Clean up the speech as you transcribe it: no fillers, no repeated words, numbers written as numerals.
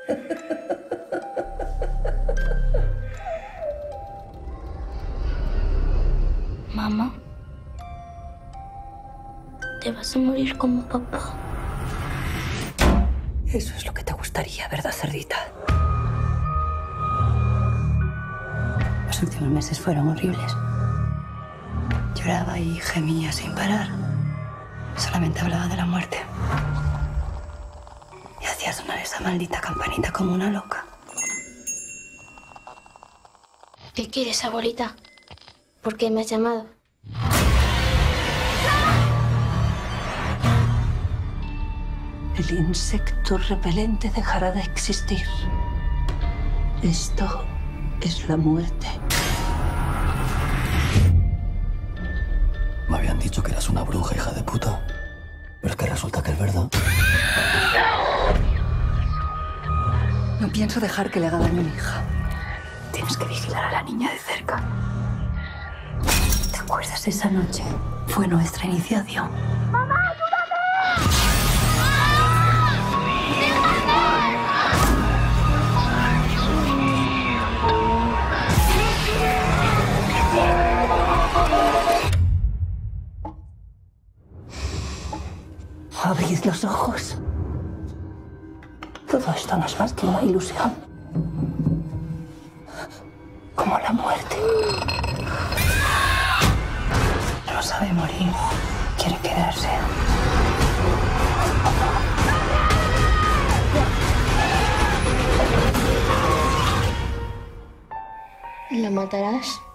Mamá, te vas a morir como papá. Eso es lo que te gustaría, ¿verdad, cerdita? Los últimos meses fueron horribles. Lloraba y gemía sin parar. Solamente hablaba de la muerte. Y hacía sonar esa maldita campanita como una loca. ¿Qué quieres, abuelita? ¿Por qué me has llamado? El insecto repelente dejará de existir. Esto es la muerte. Me habían dicho que eras una bruja, hija de puta. Pero es que resulta que es verdad. No pienso dejar que le haga daño a mi hija. Tienes que vigilar a la niña de cerca. ¿Te acuerdas esa noche? Fue nuestra iniciación. ¡Mamá, ayúdame! Abrid los ojos. Todo esto no es más que una ilusión. Como la muerte. No sabe morir. Quiere quedarse. ¿La matarás?